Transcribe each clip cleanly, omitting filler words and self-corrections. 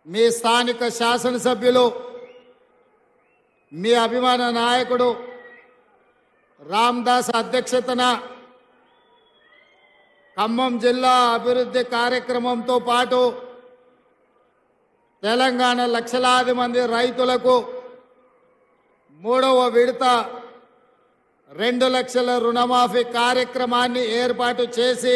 మీ స్థానిక శాసనసభ్యులు మీ అభిమాన నాయకుడు రామదాస్ అధ్యక్షతన ఖమ్మం జిల్లా అభివృద్ధి కార్యక్రమంతో పాటు తెలంగాణ లక్షలాది మంది రైతులకు మూడవ విడత 2 లక్షల రుణమాఫీ కార్యక్రమాన్ని ఏర్పాటు చేసి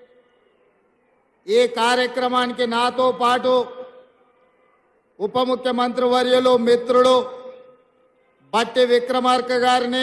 ఈ కార్యక్రమానికి నాతో పాటు ఉప ముఖ్యమంత్రి వర్యులు మిత్రుడు బట్టి విక్రమార్క గారిని,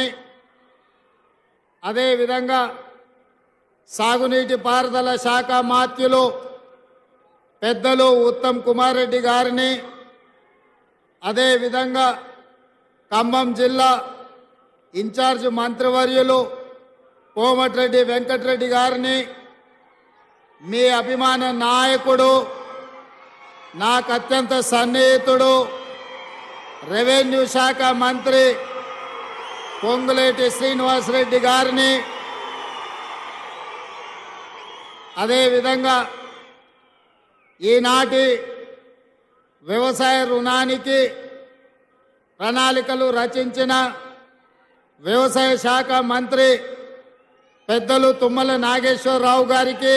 అదేవిధంగా సాగునీటి పారుదల శాఖ మాత్యులు పెద్దలు ఉత్తమ్ కుమార్ రెడ్డి గారిని, అదేవిధంగా ఖమ్మం జిల్లా ఇన్ఛార్జ్ మంత్రివర్యులు కోమటిరెడ్డి వెంకటరెడ్డి గారిని, మీ అభిమాన నాయకుడు నాకు అత్యంత సన్నిహితుడు రెవెన్యూ శాఖ మంత్రి పొంగులేటి శ్రీనివాసరెడ్డి గారిని, అదేవిధంగా ఈనాటి వ్యవసాయ రుణానికి ప్రణాళికలు రచించిన వ్యవసాయ శాఖ మంత్రి పెద్దలు తుమ్మల నాగేశ్వరరావు గారికి,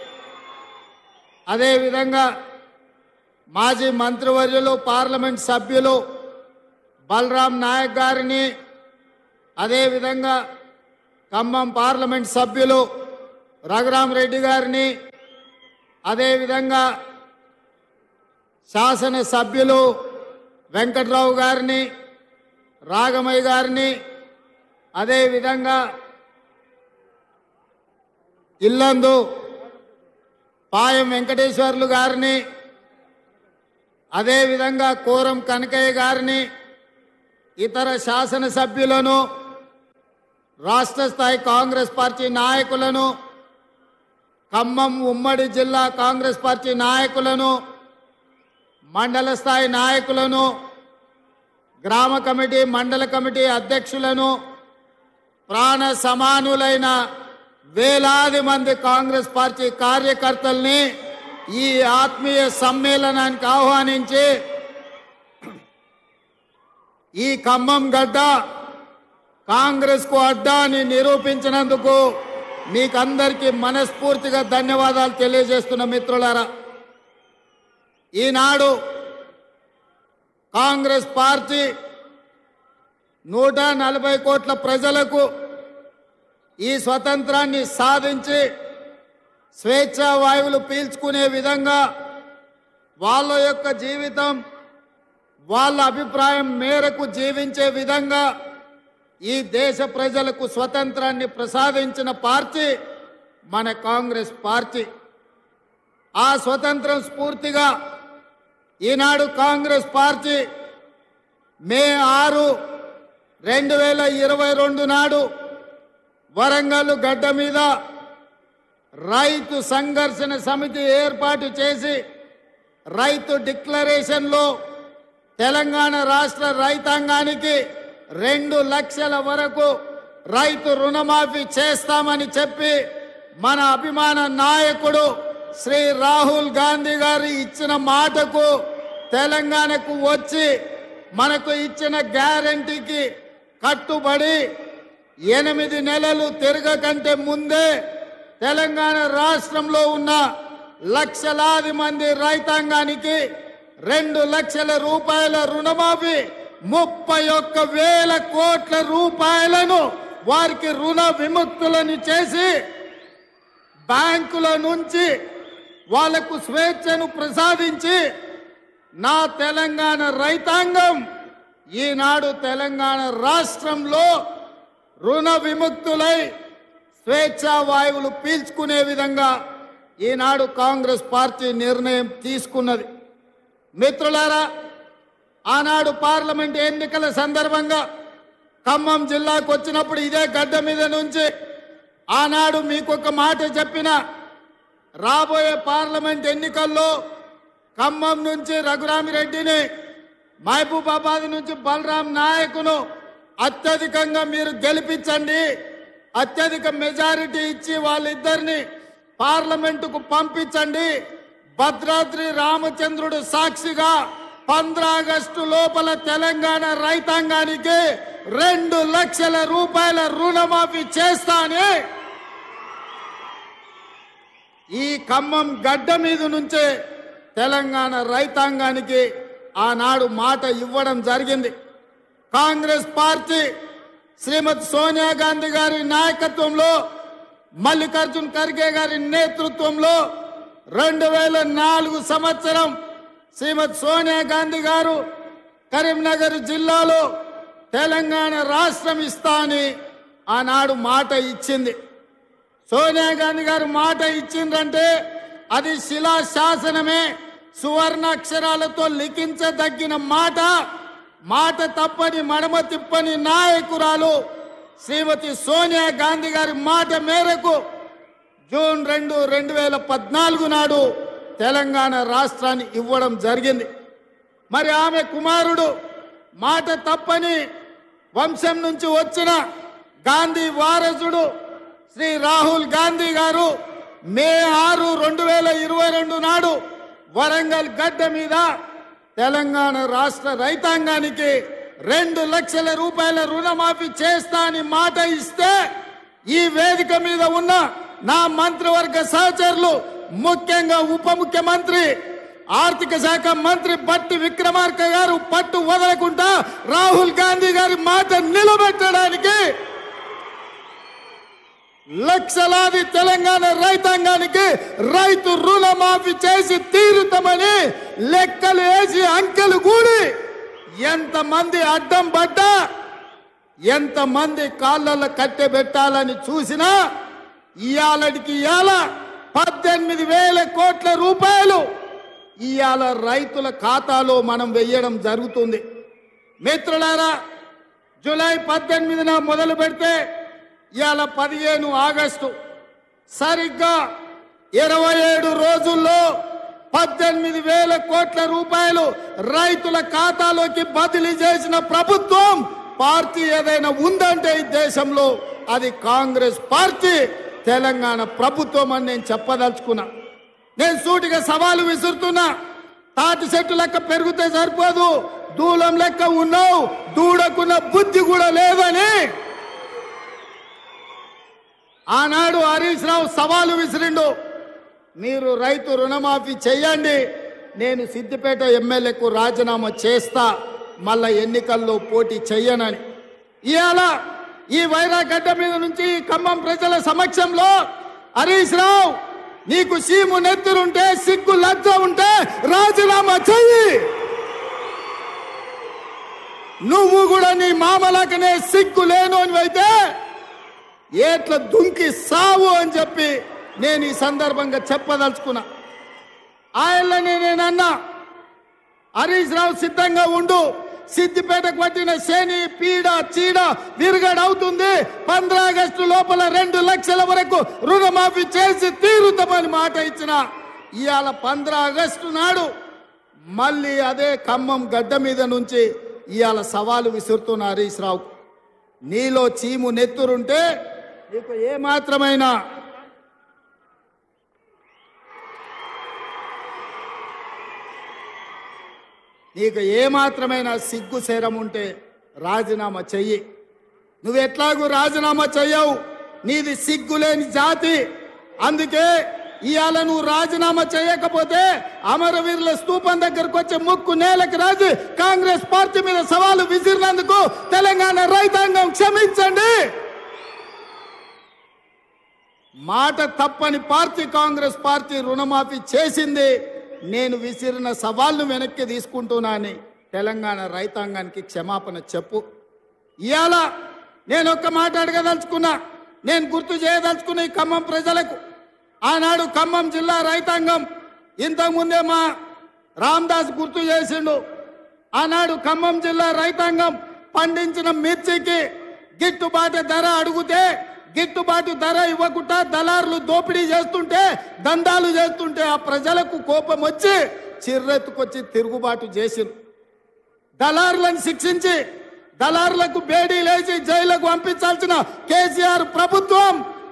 అదేవిధంగా మాజీ మంత్రివర్యులు పార్లమెంట్ సభ్యులు బలరాం నాయక్ గారిని, అదేవిధంగా ఖమ్మం పార్లమెంట్ సభ్యులు రఘురామరెడ్డి గారిని, అదేవిధంగా శాసన సభ్యులు వెంకట్రావు గారిని, రాగమయ్య గారిని, అదేవిధంగా ఇల్లందు పాయం వెంకటేశ్వర్లు గారిని, అదేవిధంగా కోరం కనకయ్య గారిని, ఇతర శాసనసభ్యులను, రాష్ట్ర స్థాయి కాంగ్రెస్ పార్టీ నాయకులను, ఖమ్మం ఉమ్మడి జిల్లా కాంగ్రెస్ పార్టీ నాయకులను, మండల స్థాయి నాయకులను, గ్రామ కమిటీ మండల కమిటీ అధ్యక్షులను, ప్రాణ సమానులైన వేలాది మంది కాంగ్రెస్ పార్టీ కార్యకర్తల్ని ఈ ఆత్మీయ సమ్మేళనానికి ఆహ్వానించి ఈ ఖమ్మం గడ్డ కాంగ్రెస్ కు అడ్డా అని నిరూపించినందుకు మీకందరికీ మనస్ఫూర్తిగా ధన్యవాదాలు తెలియజేస్తున్న మిత్రులారా, ఈనాడు కాంగ్రెస్ పార్టీ 140 కోట్ల ప్రజలకు ఈ స్వతంత్రాన్ని సాధించి స్వేచ్ఛా వాయువులు పీల్చుకునే విధంగా వాళ్ళ యొక్క జీవితం వాళ్ళ అభిప్రాయం మేరకు జీవించే విధంగా ఈ దేశ ప్రజలకు స్వతంత్రాన్ని ప్రసాదించిన పార్టీ మన కాంగ్రెస్ పార్టీ. ఆ స్వతంత్రం స్ఫూర్తిగా ఈనాడు కాంగ్రెస్ పార్టీ మే 6, 2022 నాడు వరంగల్ గడ్డ మీద రైతు సంఘర్షణ సమితి ఏర్పాటు చేసి రైతు డిక్లరేషన్లో తెలంగాణ రాష్ట్ర రైతాంగానికి 2 లక్షల వరకు రైతు రుణమాఫీ చేస్తామని చెప్పి మన అభిమాన నాయకుడు శ్రీ రాహుల్ గాంధీ గారు ఇచ్చిన మాటకు తెలంగాణకు వచ్చి మనకు ఇచ్చిన గ్యారంటీకి కట్టుబడి 8 నెలలు తిరగకంటే ముందే తెలంగాణ రాష్ట్రంలో ఉన్న లక్షలాది మంది రైతాంగానికి 2 లక్షల రూపాయల రుణమాఫీ 31,000 కోట్ల రూపాయలను వారికి రుణ విముక్తులను చేసి బ్యాంకుల నుంచి వాళ్లకు స్వేచ్ఛను ప్రసాదించి నా తెలంగాణ రైతాంగం ఈనాడు తెలంగాణ రాష్ట్రంలో రుణ విముక్తులై స్వేచ్ఛా వాయువులు పీల్చుకునే విధంగా ఈనాడు కాంగ్రెస్ పార్టీ నిర్ణయం తీసుకున్నది. మిత్రులారా, ఆనాడు పార్లమెంట్ ఎన్నికల సందర్భంగా ఖమ్మం జిల్లాకు వచ్చినప్పుడు ఇదే గడ్డ మీద నుంచి ఆనాడు మీకు ఒక మాట చెప్పిన, రాబోయే పార్లమెంట్ ఎన్నికల్లో ఖమ్మం నుంచి రఘురామిరెడ్డిని, మహబూబాబాద్ నుంచి బలరాం నాయకును అత్యధికంగా మీరు గెలిపించండి, అత్యధిక మెజారిటీ ఇచ్చి వాళ్ళిద్దరిని పార్లమెంటుకు పంపించండి, భద్రాద్రి రామచంద్రుడు సాక్షిగా 15 ఆగస్టు లోపల తెలంగాణ రైతాంగానికి 2 లక్షల రూపాయల రుణమాఫీ చేస్తానే ఈ ఖమ్మం గడ్డ మీద నుంచే తెలంగాణ రైతాంగానికి ఆనాడు మాట ఇవ్వడం జరిగింది. కాంగ్రెస్ పార్టీ శ్రీమతి సోనియా గాంధీ గారి నాయకత్వంలో, మల్లికార్జున్ ఖర్గే గారి నేతృత్వంలో 2004 సంవత్సరం శ్రీమతి సోనియా గాంధీ గారు కరీంనగర్ జిల్లాలో తెలంగాణ రాష్ట్రం ఇస్తా అని ఆనాడు మాట ఇచ్చింది. సోనియా గాంధీ గారు మాట ఇచ్చిందంటే అది శిలా శాసనమే, సువర్ణాక్షరాలతో లిఖించదగిన మాట. మాట తప్పని మడమ తిప్పని నాయకురాలు శ్రీమతి సోనియా గాంధీ గారి మాట మేరకు జూన్ 2, 2014 నాడు తెలంగాణ రాష్ట్రాన్ని ఇవ్వడం జరిగింది. మరి ఆమె కుమారుడు మాట తప్పని వంశం నుంచి వచ్చిన గాంధీ వారసుడు శ్రీ రాహుల్ గాంధీ గారు మే 6, 2022 నాడు వరంగల్ గడ్డ మీద తెలంగాణ రాష్ట్ర రైతాంగానికి 2 లక్షల రూపాయల రుణమాఫీ చేస్తా అని మాట ఇస్తే ఈ వేదిక మీద ఉన్న నా మంత్రివర్గ సహచరులు, ముఖ్యంగా ఉప ముఖ్యమంత్రి ఆర్థిక శాఖ మంత్రి బట్టి విక్రమార్క గారు పట్టు వదలకుండా రాహుల్ గాంధీ గారి మాట నిలబెట్టడానికి లక్షలాది తెలంగాణ రైతాంగానికి రైతు రుణమాఫీ చేసి తీరుతామని లెక్కలు వేసి అంకెలు కూడి ఎంతమంది అడ్డం పడ్డా, ఎంతమంది కాళ్ళల్లో కట్టెబెట్టాలని చూసినా ఇయాలటికి ఇయాల 18,000 కోట్ల రూపాయలు ఇయాల రైతుల ఖాతాలో మనం వెయ్యడం జరుగుతుంది. మిత్రులారా, జూలై 18న మొదలు పెడితే ఇయాల 15 ఆగస్టు, సరిగ్గా 27 రోజుల్లో 18,000 కోట్ల రూపాయలు రైతుల ఖాతాలోకి బదిలీ చేసిన ప్రభుత్వం పార్టీ ఏదైనా ఉందంటే ఈ దేశంలో అది కాంగ్రెస్ పార్టీ, తెలంగాణ ప్రభుత్వం అని నేను చెప్పదలుచుకున్నా. నేను సూటిగా సవాలు విసురుతున్నా. తాటి చెట్టు లెక్క పెరిగితే సరిపోదు, దూలం లెక్క ఉన్నావు, దూడకున్న బుద్ధి కూడా లేదని ఆనాడు హరీష్ రావు సవాలు విసిరిండు. మీరు రైతు రుణమాఫీ చెయ్యండి, నేను సిద్దిపేట ఎమ్మెల్యేకు రాజీనామా చేస్తా, మళ్ళా ఎన్నికల్లో పోటీ చెయ్యనని. ఇవాళ ఈ వైరాగడ్డ మీద నుంచి ఖమ్మం ప్రజల సమక్షంలో హరీష్ రావు, నీకు సీము నెత్తురుంటే, సిగ్గు లజ్జ ఉంటే రాజీనామా చెయ్యి. నువ్వు కూడా నీ మామలకనే సిగ్గు లేనోని అయితే ఏట్ల దుంకి సావు అని చెప్పి నేను ఈ సందర్భంగా చెప్పదలుచుకున్నా. ఆయననే నేనన్నా, హరీష్ రావు సిద్ధంగా ఉండు, సిద్దిపేటకు పట్టిన శని పీడ చీడ విరగడవుతుంది. 15 ఆగస్టు లోపల 2 లక్షల వరకు రుణమాఫీ చేసి తీరుతామని మాట ఇచ్చిన ఇవాళ 15 ఆగస్టు నాడు మళ్ళీ అదే ఖమ్మం గడ్డ మీద నుంచి ఇవాళ సవాలు విసురుతున్న హరీష్ రావు, నీలో చీము నెత్తురుంటే నీకు ఏమాత్రమైన సిగ్గు శరం ఉంటే రాజీనామా చెయ్యి. నువ్వెట్లాగూ రాజీనామా చెయ్యవు, నీది సిగ్గులేని జాతి. అందుకే ఇవాళ నువ్వు రాజీనామా చేయకపోతే అమరవీరుల స్తూపం దగ్గరకు వచ్చే ముక్కు నేలకు రాజు కాంగ్రెస్ పార్టీ మీద సవాలు విసిరినందుకు తెలంగాణ రైతాంగం క్షమించండి. మాట తప్పని పార్టీ కాంగ్రెస్ పార్టీ రుణమాఫీ చేసింది. నేను విసిరిన సవాల్ను వెనక్కి తీసుకుంటున్నానని తెలంగాణ రైతాంగానికి క్షమాపణ చెప్పు. ఇవాళ నేను ఒక్క మాట అడగదలుచుకున్నా, నేను గుర్తు చేయదలుచుకున్న ఈ ఖమ్మం ప్రజలకు, ఆనాడు ఖమ్మం జిల్లా రైతాంగం ఇంతకుముందే మా రామదాస్ గుర్తు చేసిండు. ఆనాడు ఖమ్మం జిల్లా రైతాంగం పండించిన మిర్చికి గిట్టుబాటు ధర అడిగితే గిట్టుబాటు ధర ఇవ్వకుండా దళారులు దోపిడీ చేస్తుంటే, దందాలు చేస్తుంటే ఆ ప్రజలకు కోపం వచ్చి చిర్రెత్తుకొచ్చి తిరుగుబాటు చేసింది. దళారులను శిక్షించి దళారులకు బేడీ లేచి జైలుకు పంపించాల్సిన కేసీఆర్ ప్రభుత్వం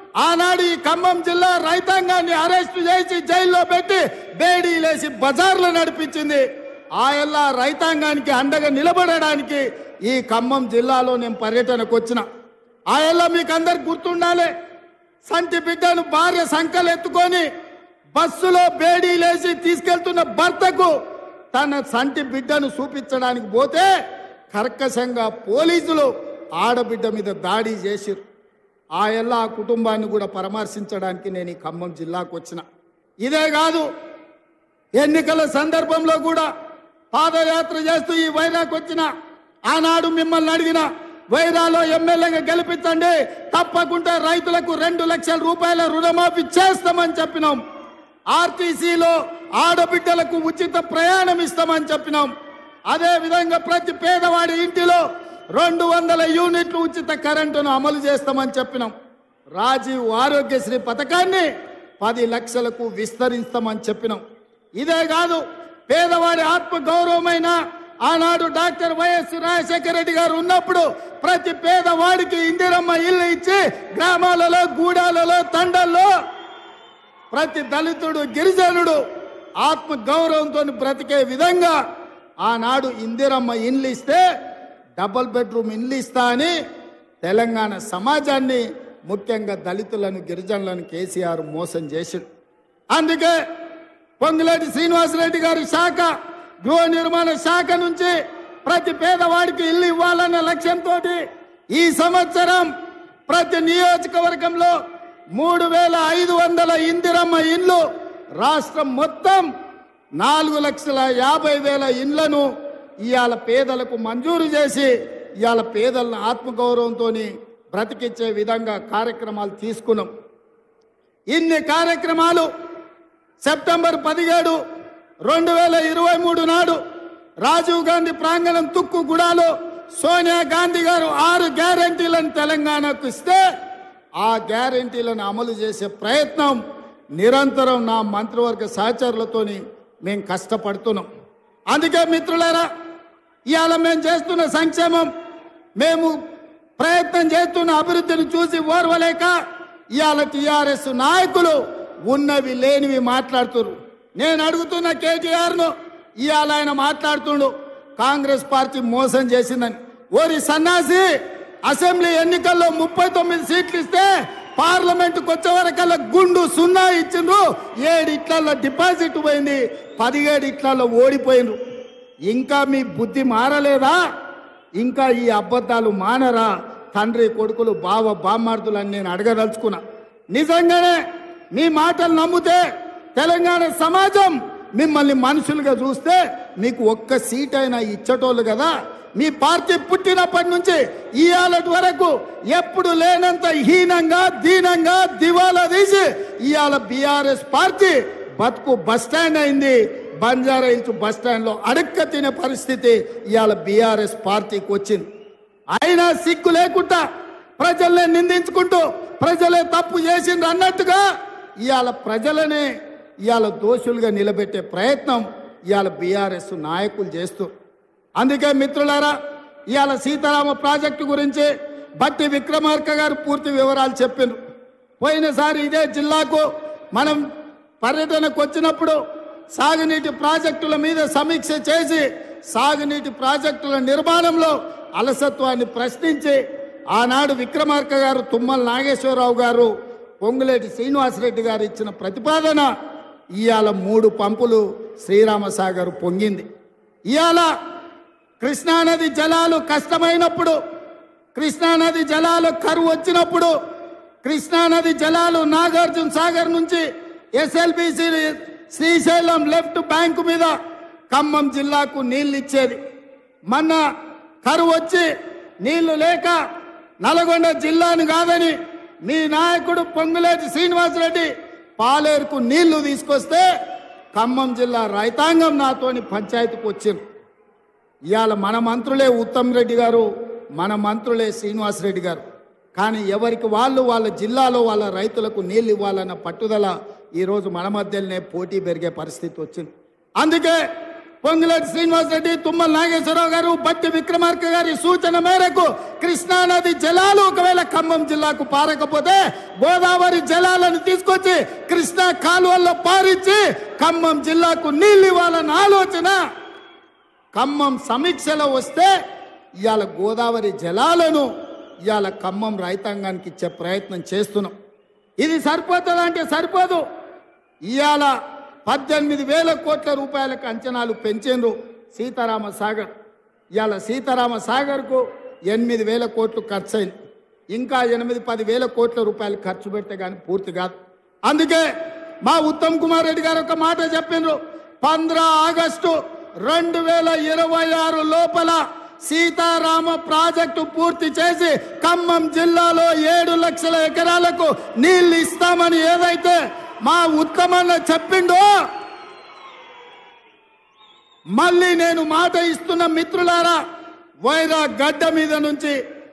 ఆనాడు ఈ ఖమ్మం జిల్లా రైతాంగాన్ని అరెస్టు చేసి జైల్లో పెట్టి బేడీలేసి బజార్లో నడిపించింది. ఆయల్లా రైతాంగానికి అండగా నిలబడడానికి ఈ ఖమ్మం జిల్లాలో నేను పర్యటనకు వచ్చిన. ఆయల్లా మీకు అందరికి గుర్తుండాలి, సంటి బిడ్డను భార్య సంకలు ఎత్తుకొని బస్సులో బేడీలేసి తీసుకెళ్తున్న భర్తకు తన సంటి బిడ్డను చూపించడానికి పోతే కర్కశంగా పోలీసులు ఆడబిడ్డ మీద దాడి చేసిరు. ఆ కుటుంబాన్ని కూడా పరామర్శించడానికి నేను ఈ ఖమ్మం జిల్లాకు వచ్చిన. ఇదే కాదు, ఎన్నికల సందర్భంలో కూడా పాదయాత్ర చేస్తూ ఈ వైరాకు వచ్చిన. ఆనాడు మిమ్మల్ని అడిగిన, వైరాలో ఎమ్మెల్యేగా గెలిపించండి, తప్పకుండా రైతులకు 2 లక్షల రూపాయల రుణమాఫీ చేస్తామని చెప్పినాం. ఆర్టీసీలో ఆడబిడ్డలకు ఉచిత ప్రయాణం ఇస్తామని చెప్పినాం. అదే విధంగా ప్రతి పేదవాడి ఇంటిలో 200 యూనిట్లు ఉచిత కరెంటును అమలు చేస్తామని చెప్పినాం. రాజీవ్ ఆరోగ్యశ్రీ పథకాన్ని 10 లక్షలకు విస్తరిస్తామని చెప్పినాం. ఇదే కాదు, పేదవాడి ఆత్మ గౌరవమైన ఆనాడు డాక్టర్ వైఎస్ రాజశేఖర రెడ్డి గారు ఉన్నప్పుడు ప్రతి పేదవాడికి ఇందిరమ్మ ఇల్లు ఇచ్చి గ్రామాలలో, గూడాలలో, తండల్లో ప్రతి దళితుడు, గిరిజనుడు ఆత్మ గౌరవంతో బ్రతికే విధంగా ఆనాడు ఇందిరమ్మ ఇండ్లు ఇస్తే డబుల్ బెడ్రూమ్ ఇండ్లు ఇస్తా అని తెలంగాణ సమాజాన్ని, ముఖ్యంగా దళితులను, గిరిజనులను కేసీఆర్ మోసం చేశాడు. అందుకే పొంగులేటి శ్రీనివాసరెడ్డి గారి శాఖ, గృహ నిర్మాణ శాఖ నుంచి ప్రతి పేదవాడికి ఇల్లు ఇవ్వాలన్న లక్ష్యంతో ఈ సంవత్సరం ప్రతి నియోజకవర్గంలో 3,500 ఇందిరమ్మ ఇండ్లు, రాష్ట్రం మొత్తం 4,50,000 ఇండ్లను ఇవాళ పేదలకు మంజూరు చేసి ఇవాళ పేదలను ఆత్మగౌరవంతో బ్రతికించే విధంగా కార్యక్రమాలు తీసుకున్నాం. ఇన్ని కార్యక్రమాలు సెప్టెంబర్ 17, 2023 నాడు రాజీవ్ గాంధీ ప్రాంగణం తుక్కుగూడలో సోనియా గాంధీ గారు 6 గ్యారెంటీలను తెలంగాణకు ఇస్తే ఆ గ్యారెంటీలను అమలు చేసే ప్రయత్నం నిరంతరం నా మంత్రివర్గ సహచరులతోని మేము కష్టపడుతున్నాం. అందుకే మిత్రులారా, ఇవాళ మేము చేస్తున్న సంక్షేమం, మేము ప్రయత్నం చేస్తున్న అభివృద్ధిని చూసి ఓర్వలేక ఇవాళ టీఆర్ఎస్ నాయకులు ఉన్నవి లేనివి మాట్లాడుతున్నారు. నేను అడుగుతున్న కేటీఆర్ను, ఇవాళ ఆయన మాట్లాడుతుండు కాంగ్రెస్ పార్టీ మోసం చేసిందని. ఓరి సన్నాసి, అసెంబ్లీ ఎన్నికల్లో 39 సీట్లు ఇస్తే పార్లమెంటుకు వచ్చే వరకల్లా గుండు 0 ఇచ్చిండ్రు. 7 ఇట్లలో డిపాజిట్ పోయింది, 17 ఇట్లలో ఓడిపోయిండ్రు. ఇంకా మీ బుద్ధి మారలేదా? ఇంకా ఈ అబద్ధాలు మానరా? తండ్రి కొడుకులు, బావ బామ్మార్దులని నేను అడగదలుచుకున్నా. నిజంగానే మీ మాటలు నమ్మితే తెలంగాణ సమాజం మిమ్మల్ని మనుషులుగా చూస్తే మీకు ఒక్క సీట్ అయినా ఇచ్చటోళ్ళు కదా. మీ పార్టీ పుట్టినప్పటి నుంచి ఇవాళటి వరకు ఎప్పుడు లేనంత హీనంగా, దీనంగా దివాలా తీసి ఇవాళ బీఆర్ఎస్ పార్టీ బతుకు బస్టాండ్ అయింది. బంజారా హిల్స్ బస్టాండ్లో అడక్క తినే పరిస్థితి ఇవాళ బీఆర్ఎస్ పార్టీకి వచ్చింది. అయినా సిగ్గు లేకుండా ప్రజల్ని నిందించుకుంటూ ప్రజలే తప్పు చేసిండ్రు అన్నట్టుగా ఇవాళ ప్రజలనే ఇవాళ దోషులుగా నిలబెట్టే ప్రయత్నం ఇవాళ బీఆర్ఎస్ నాయకులు చేస్తూ. అందుకే మిత్రులారా, ఇవాళ సీతారామ ప్రాజెక్టు గురించి బట్టి విక్రమార్క గారు పూర్తి వివరాలు చెప్పిండ్రు. పోయినసారి ఇదే జిల్లాకు మనం పర్యటనకు వచ్చినప్పుడు సాగునీటి ప్రాజెక్టుల మీద సమీక్ష చేసి సాగునీటి ప్రాజెక్టుల నిర్మాణంలో అలసత్వాన్ని ప్రశ్నించి ఆనాడు విక్రమార్క గారు, తుమ్మల నాగేశ్వరరావు గారు, పొంగులేటి శ్రీనివాసరెడ్డి గారు ఇచ్చిన ప్రతిపాదన ఇవాళ 3 పంపులు శ్రీరామసాగర్ పొంగింది. ఇవాళ కృష్ణానది జలాలు కష్టమైనప్పుడు, కృష్ణానది జలాలు కరువు వచ్చినప్పుడు, కృష్ణానది జలాలు నాగార్జున సాగర్ నుంచి ఎస్ఎల్బిసి శ్రీశైలం లెఫ్ట్ బ్యాంకు మీద ఖమ్మం జిల్లాకు నీళ్లు ఇచ్చేది. మొన్న కరువు వచ్చి నీళ్లు లేక నల్గొండ జిల్లాను కాదని మీ నాయకుడు పొంగులేటి శ్రీనివాసరెడ్డి పాలేరుకు నీళ్లు తీసుకొస్తే ఖమ్మం జిల్లా రైతాంగం నాతోని పంచాయతీకి వచ్చింది. ఇవాళ మన మంత్రులే ఉత్తమ్ రెడ్డి గారు, మన మంత్రులే శ్రీనివాసరెడ్డి గారు. కానీ ఎవరికి వాళ్ళు వాళ్ళ జిల్లాలో వాళ్ళ రైతులకు నీళ్ళు ఇవ్వాలన్న పట్టుదల ఈరోజు మన మధ్యలోనే పోటీ పెరిగే పరిస్థితి వచ్చింది. అందుకే పొంగులేటి శ్రీనివాసరెడ్డి, తుమ్మల నాగేశ్వరరావు గారు, బట్టి విక్రమార్క గారి సూచన మేరకు కృష్ణానది జలాలు ఒకవేళ ఖమ్మం జిల్లాకు పారకపోతే గోదావరి జలాలను తీసుకొచ్చి కృష్ణా కాలువల్లో పారించి ఖమ్మం జిల్లాకు నీళ్ళు ఇవ్వాలన్న ఆలోచన ఖమ్మం సమీక్షలో వస్తే ఇవాళ గోదావరి జలాలను ఇవాళ ఖమ్మం రైతాంగానికి ఇచ్చే ప్రయత్నం చేస్తున్నాం. ఇది సరిపోతుందా అంటే సరిపోదు. ఇవాళ 18,000 కోట్ల రూపాయలకు అంచనాలు పెంచిండ్రు సీతారామ సాగర్. ఇవాళ సీతారామ సాగర్కు 8,000 కోట్లు ఖర్చు అయింది. ఇంకా 8-10,000 కోట్ల రూపాయలు ఖర్చు పెడితే కానీ పూర్తి కాదు. అందుకే మా ఉత్తమ్ కుమార్ రెడ్డి గారు ఒక మాట చెప్పిండ్రు, 15 ఆగస్టు 2026 లోపల సీతారామ ప్రాజెక్టు పూర్తి చేసి ఖమ్మం జిల్లాలో 7 లక్షల ఎకరాలకు నీళ్లు ఇస్తామని ఏదైతే మా ఉత్తమన్న చెప్పిండో, మళ్ళీ నేను మాట ఇస్తున్న మిత్రులారా, వైరా గడ్డ మీద నుంచి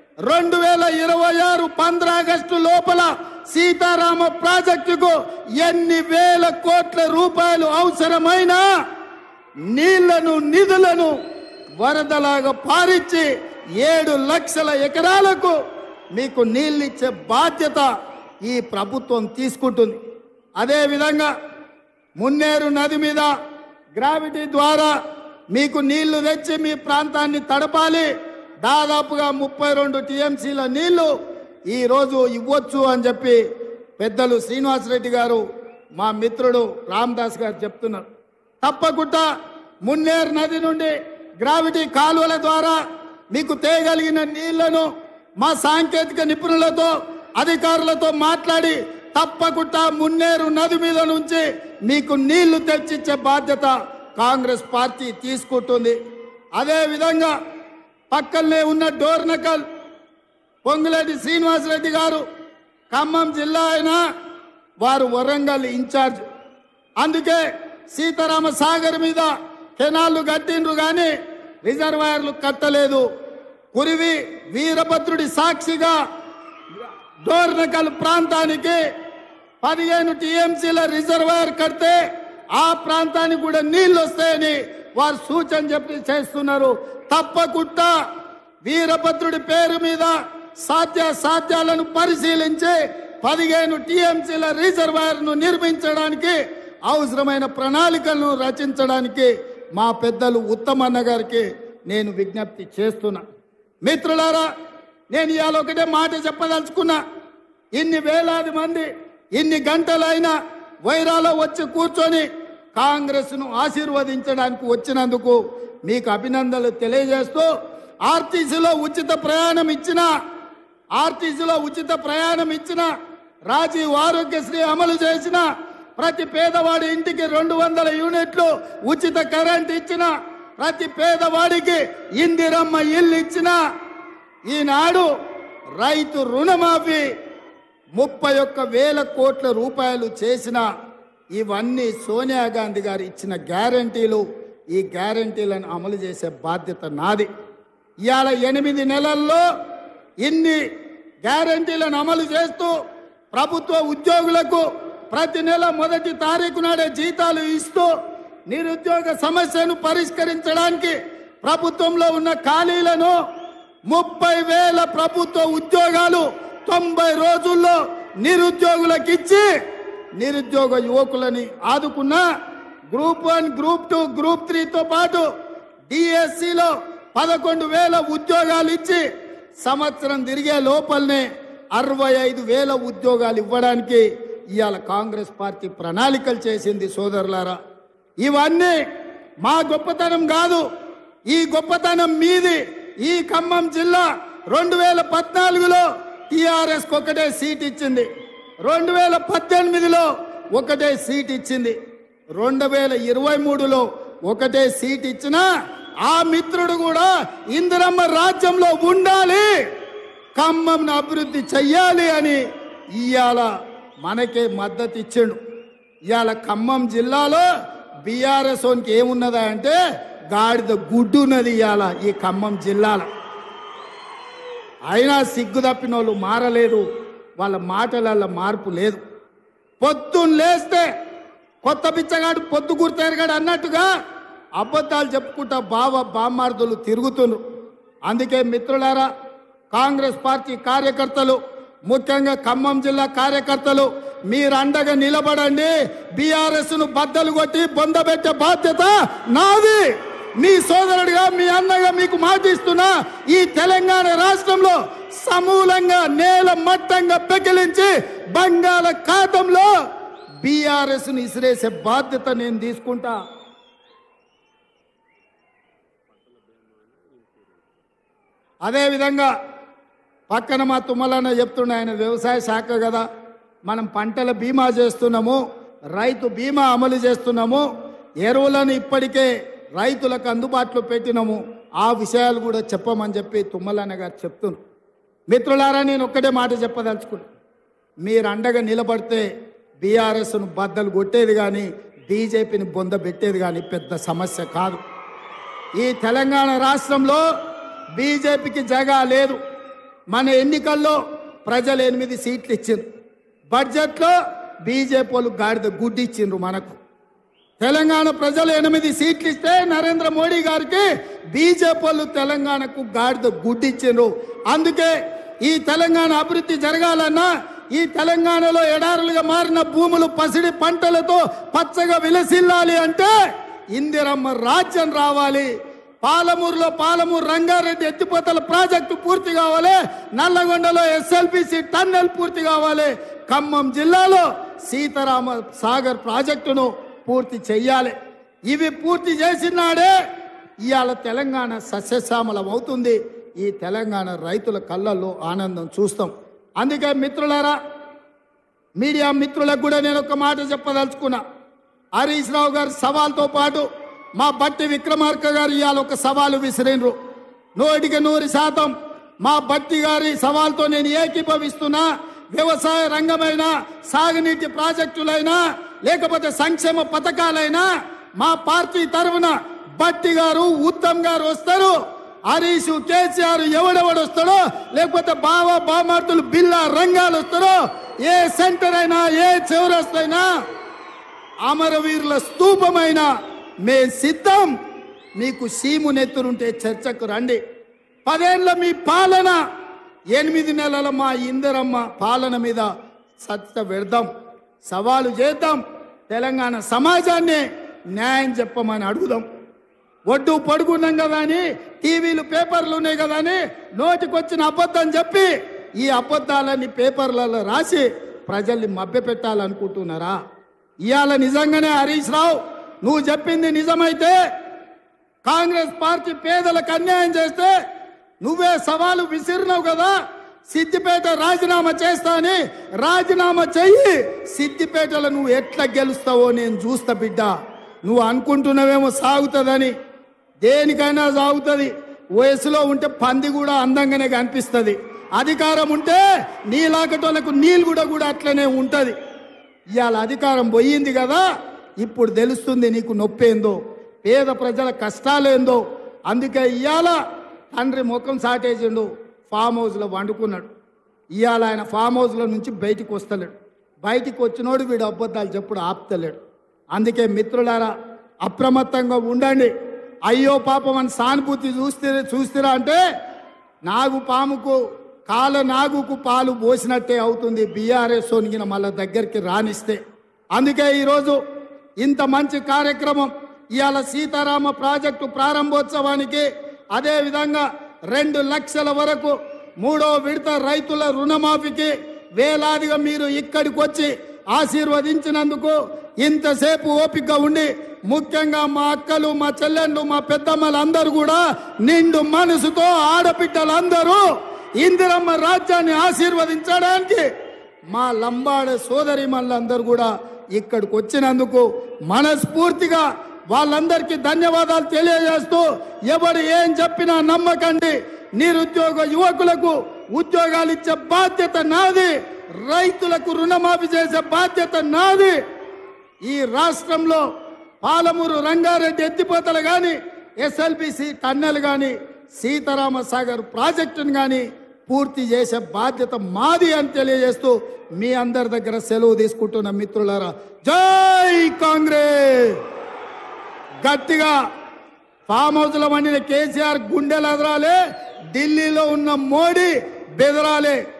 2026 15 ఆగస్టు లోపల సీతారామ ప్రాజెక్టుకు ఎన్ని వేల కోట్ల రూపాయలు అవసరమైన నీళ్లను నిధులను వరదలాగా పారించి 7 లక్షల ఎకరాలకు మీకు నీళ్ళిచ్చే బాధ్యత ఈ ప్రభుత్వం తీసుకుంటుంది. అదేవిధంగా మున్నేరు నది మీద గ్రావిటీ ద్వారా మీకు నీళ్లు తెచ్చి మీ ప్రాంతాన్ని తడపాలి. దాదాపుగా 32 టీఎంసీల నీళ్లు ఈరోజు ఇవ్వచ్చు అని చెప్పి పెద్దలు శ్రీనివాసరెడ్డి గారు, మా మిత్రుడు రామదాస్ గారు చెప్తున్నారు. తప్పకుండా మున్నేరు నది నుండి గ్రావిటీ కాలువల ద్వారా మీకు తేగలిగిన నీళ్లను మా సాంకేతిక నిపుణులతో అధికారులతో మాట్లాడి తప్పకుండా మున్నేరు నది మీద నుంచి మీకు నీళ్లు తెచ్చిచ్చే బాధ్యత కాంగ్రెస్ పార్టీ తీసుకుంటుంది. అదేవిధంగా పక్కనే ఉన్న డోర్నకల్ పొంగులేటి శ్రీనివాసరెడ్డి గారు ఖమ్మం జిల్లా అయినా వారు వరంగల్ ఇన్ఛార్జ్. అందుకే సీతారామ సాగర్ మీద కెనాళ్లు కట్టిండ్రు కానీ రిజర్వాయర్లు కట్టలేదు. కురివి వీరభద్రుడి సాక్షిగా డోర్నకల్ ప్రాంతానికి 15 టీఎంసీల రిజర్వాయర్ కడితే ఆ ప్రాంతానికి కూడా నీళ్లు వస్తాయని వారు సూచన చెప్పి చేస్తున్నారు. తప్పకుండా వీరభద్రుడి పేరు మీద సాధ్యాలను పరిశీలించి 15 టీఎంసీల రిజర్వాయర్ను నిర్మించడానికి అవసరమైన ప్రణాళికలను రచించడానికి మా పెద్దలు ఉత్తమన్న గారికి నేను విజ్ఞప్తి చేస్తున్నా. మిత్రులారా, నేను ఇవాళ ఒకటే మాట చెప్పదలుచుకున్నా. ఇన్ని వేలాది మంది ఇన్ని గంటలైనా వైరాలో వచ్చి కూర్చొని కాంగ్రెస్ను ఆశీర్వదించడానికి వచ్చినందుకు మీకు అభినందనలు తెలియజేస్తూ, ఆర్టీసీలో ఉచిత ప్రయాణం ఇచ్చిన రాజీవ్ ఆరోగ్యశ్రీ అమలు చేసిన ప్రతి పేదవాడి ఇంటికి 200 యూనిట్లు ఉచిత కరెంట్ ఇచ్చిన ప్రతి పేదవాడికి ఇందిరమ్మ ఇల్లు ఇచ్చిన ఈనాడు రైతు రుణమాఫీ 31,000 కోట్ల రూపాయలు చేసిన ఇవన్నీ సోనియా గాంధీ గారు ఇచ్చిన గ్యారంటీలు. ఈ గ్యారంటీలను అమలు చేసే బాధ్యత నాది. ఇవాళ 8 నెలల్లో ఇన్ని గ్యారంటీలను అమలు చేస్తూ ప్రభుత్వ ఉద్యోగులకు ప్రతి నెల 1వ తారీఖు నాడే జీతాలు ఇస్తూ నిరుద్యోగ సమస్యను పరిష్కరించడానికి ప్రభుత్వంలో ఉన్న ఖాళీలను 30,000 ప్రభుత్వ ఉద్యోగాలు 90 రోజుల్లో నిరుద్యోగులకు ఇచ్చి నిరుద్యోగ యువకులని ఆదుకున్న గ్రూప్ 1, గ్రూప్ 2, గ్రూప్ 3తో పాటు డిఎస్సిలో 11,000 ఉద్యోగాలు ఇచ్చి సంవత్సరం తిరిగే లోపలనే 65,000 ఉద్యోగాలు ఇవ్వడానికి ఇవాళ కాంగ్రెస్ పార్టీ ప్రణాళికలు చేసింది. సోదరులారా, ఇవన్నీ మా గొప్పతనం కాదు, ఈ గొప్పతనం మీది. ఈ ఖమ్మం జిల్లా 2014లో టిఆర్ఎస్ ఒకటే సీట్ ఇచ్చింది, 2018లో ఒకటే సీట్ ఇచ్చింది, 2023లో ఒకటే సీట్ ఇచ్చినా ఆ మిత్రుడు కూడా ఇందిరమ్మ రాజ్యంలో ఉండాలి, ఖమ్మంను అభివృద్ధి చెయ్యాలి అని ఇవాళ మనకే మద్దతు ఇచ్చిండు. ఇవాళ ఖమ్మం జిల్లాలో బీఆర్ఎస్ ఓనికి ఏమున్నదా అంటే గాడిద గుడ్డు ఉన్నది ఇవాళ ఈ ఖమ్మం జిల్లాలో. అయినా సిగ్గు తప్పిన వాళ్ళు మారలేదు, వాళ్ళ మాటలలో మార్పు లేదు. పొద్దున్న లేస్తే కొత్త బిచ్చగాడు పొద్దు గుర్తెరగాడు అన్నట్టుగా అబద్ధాలు చెప్పుకుంటా బామ్మార్దులు తిరుగుతున్నారు. అందుకే మిత్రులారా, కాంగ్రెస్ పార్టీ కార్యకర్తలు, ముఖ్యంగా ఖమ్మం జిల్లా కార్యకర్తలు మీరు అండగా నిలబడండి. బీఆర్ఎస్ ను బద్దలు కొట్టి బొందబెట్టే బాధ్యత నాది. మీ సోదరుడిగా, మీ అన్నగా మీకు మాటిస్తున్నా, ఈ తెలంగాణ రాష్ట్రంలో సమూలంగా నేల మట్టంగా పెకిలించి బంగాళాఖాతంలో బీఆర్ఎస్ ను ఇసిరేసే బాధ్యత నేను తీసుకుంటా. అదేవిధంగా పక్కన మా తుమ్మలన్న చెప్తుండే, ఆయన వ్యవసాయ శాఖ కదా, మనం పంటల బీమా చేస్తున్నాము, రైతు బీమా అమలు చేస్తున్నాము, ఎరువులను ఇప్పటికే రైతులకు అందుబాటులో పెట్టినాము, ఆ విషయాలు కూడా చెప్పమని చెప్పి తుమ్మలన్న గారు చెప్తున్నారు. మిత్రులారా, నేను ఒక్కటే మాట చెప్పదలుచుకున్నా, మీరు అండగా నిలబడితే బీఆర్ఎస్ను బద్దలు కొట్టేది కానీ బీజేపీని బొందబెట్టేది కానీ పెద్ద సమస్య కాదు. ఈ తెలంగాణ రాష్ట్రంలో బీజేపీకి జగా లేదు. మన ఎన్నికల్లో ప్రజలు 8 సీట్లు ఇచ్చిండ్రు, బడ్జెట్లో బీజేపీ వాళ్ళు గాడిద గుడ్డి ఇచ్చిండ్రు. మనకు తెలంగాణ ప్రజలు 8 సీట్లు ఇస్తే నరేంద్ర మోడీ గారికి బీజేపీ వాళ్ళు తెలంగాణకు గాడిద గుడ్డి ఇచ్చిండ్రు. అందుకే ఈ తెలంగాణ అభివృద్ధి జరగాలన్నా, ఈ తెలంగాణలో ఎడారులుగా మారిన భూములు పసిడి పంటలతో పచ్చగా విలసిల్లాలి అంటే ఇందిరమ్మ రాజ్యం రావాలి. పాలమూరు రంగారెడ్డి ఎత్తిపోతల ప్రాజెక్టు పూర్తి కావాలి. నల్లగొండలో ఎస్ఎల్బిసి టన్నెల్ పూర్తి కావాలి. ఖమ్మం జిల్లాలో సీతారామ సాగర్ ప్రాజెక్టును పూర్తి చెయ్యాలి. ఇవి పూర్తి చేసినాడే ఇవాళ తెలంగాణ సస్యశ్యామలం అవుతుంది. ఈ తెలంగాణ రైతుల కళ్ళల్లో ఆనందం చూస్తాం. అందుకే మిత్రులారా, మీడియా మిత్రులకు కూడా నేను ఒక మాట చెప్పదలుచుకున్నా. హరీష్ రావు గారి సవాల్తో పాటు మా బట్టి విక్రమార్క గారు ఇవాళ ఒక సవాలు విసిరినరు. 100% మా బట్టి గారి సవాల్తో నేను ఏకీభవిస్తున్నా. వ్యవసాయ రంగమైనా, సాగునీటి ప్రాజెక్టులైనా, లేకపోతే సంక్షేమ పథకాలైనా మా పార్టీ తరఫున బట్టి గారు, ఉత్తమ్ గారు వస్తారు. హరీష్, కేసీఆర్ ఎవడెవడు వస్తాడో, లేకపోతే బామార్తులు బిల్లా రంగాలు వస్తారో, ఏ సెంటర్ అయినా, ఏ చౌరస్తైనా, అమరవీరుల స్తూపమైనా మేము సిద్ధం. మీకు సీము నెత్తురుంటే చర్చకు రండి. 10 ఏళ్ల మీ పాలన, 8 నెలల మా ఇందిరమ్మ పాలన మీద సత్త పెడదాం, సవాలు చేద్దాం. తెలంగాణ సమాజాన్ని న్యాయం చెప్పమని అడుగుదాం. ఒడ్డు పడుకున్నాం కదా అని, టీవీలు పేపర్లు ఉన్నాయి కదా అని నోటికొచ్చిన అబద్ధం చెప్పి ఈ అబద్ధాలన్నీ పేపర్లలో రాసి ప్రజల్ని మభ్యపెట్టాలనుకుంటున్నారా? ఇవాళ నిజంగానే హరీష్ రావు, నువ్వు చెప్పింది నిజమైతే, కాంగ్రెస్ పార్టీ పేదలకు అన్యాయం చేస్తే నువ్వే సవాలు విసిరినావు కదా, సిద్దిపేట రాజీనామా చేస్తా అని రాజీనామా చెయ్యి. సిద్దిపేటలో నువ్వు ఎట్లా గెలుస్తావో నేను చూస్తా బిడ్డ. నువ్వు అనుకుంటున్నావేమో సాగుతుందని, దేనికైనా సాగుతుంది. వయసులో ఉంటే పంది కూడా అందంగానే కనిపిస్తుంది. అధికారం ఉంటే నీలాకటోళ్ళకు నీళ్ళు కూడా అట్లనే ఉంటుంది. ఇవాళ అధికారం పోయింది కదా, ఇప్పుడు తెలుస్తుంది నీకు నొప్పేందో, పేద ప్రజల కష్టాలేందో. అందుకే ఇవాళ తండ్రి ముఖం సాటేసిండు, ఫామ్ హౌస్లో వండుకున్నాడు. ఇవాళ ఆయన ఫామ్ హౌస్లో నుంచి బయటికి వస్తలేడు. బయటికి వచ్చినోడు వీడు అబద్ధాలు చెప్పుడు ఆపుతలేడు. అందుకే మిత్రులారా, అప్రమత్తంగా ఉండండి. అయ్యో పాపం అని సానుభూతి చూస్తారా అంటే నాగుపాముకు నాగుకు పాలు పోసినట్టే అవుతుంది బీఆర్ఎస్ సోనిగిన మళ్ళీ దగ్గరికి రానిస్తే. అందుకే ఈరోజు ఇంత మంచి కార్యక్రమం, ఇవాళ సీతారామ ప్రాజెక్టు ప్రారంభోత్సవానికి, అదేవిధంగా 2 లక్షల వరకు 3వ విడత రైతుల రుణమాఫీకి వేలాదిగా మీరు ఇక్కడికి వచ్చి ఆశీర్వదించినందుకు, ఇంతసేపు ఓపిక ఉండి, ముఖ్యంగా మా అక్కలు, మా చెల్లెళ్ళు, మా పెద్దమ్మలందరూ కూడా నిండు మనసుతో, ఆడబిడ్డలందరూ ఇందిరమ్మ రాజ్యాన్ని ఆశీర్వదించడానికి మా లంబాడ సోదరి మళ్ళందరూ కూడా ఇక్కడికి వచ్చినందుకు మనస్ఫూర్తిగా వాళ్ళందరికీ ధన్యవాదాలు తెలియజేస్తూ, ఎవరు ఏం చెప్పినా నమ్మకండి. నిరుద్యోగ యువకులకు ఉద్యోగాలు ఇచ్చే బాధ్యత నాది, రైతులకు రుణమాఫీ చేసే బాధ్యత నాది. ఈ రాష్ట్రంలో పాలమూరు రంగారెడ్డి ఎత్తిపోతలు కానీ, ఎస్ఎల్బిసి టన్నెల్ కానీ, సీతారామ సాగర్ ప్రాజెక్టును కానీ పూర్తి చేసే బాధ్యత మాది అని తెలియజేస్తూ మీ అందరి దగ్గర సెలవు తీసుకుంటున్న మిత్రులారా, జై కాంగ్రెస్. గట్టిగా ఫామ్ హౌస్లో వండిన కేసీఆర్ గుండెలు అదరాలే, ఢిల్లీలో ఉన్న మోడీ బెదరాలే.